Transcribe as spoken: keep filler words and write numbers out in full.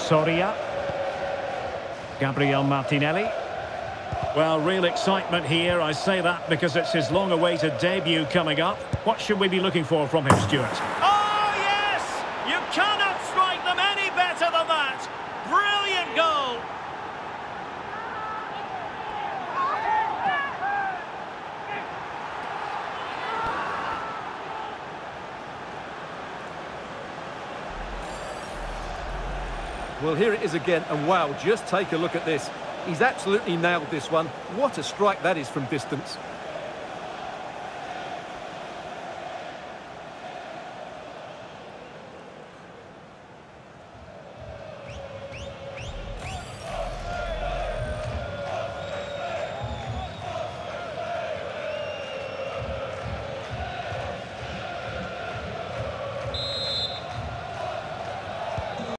Soria. Gabriel Martinelli. Well, real excitement here. I say that because it's his long-awaited debut coming up. What should we be looking for from him, Stuart? Oh, yes! You cannot strike them any better than that! Brilliant goal! Well, here it is again, and wow, just take a look at this. He's absolutely nailed this one. What a strike that is from distance.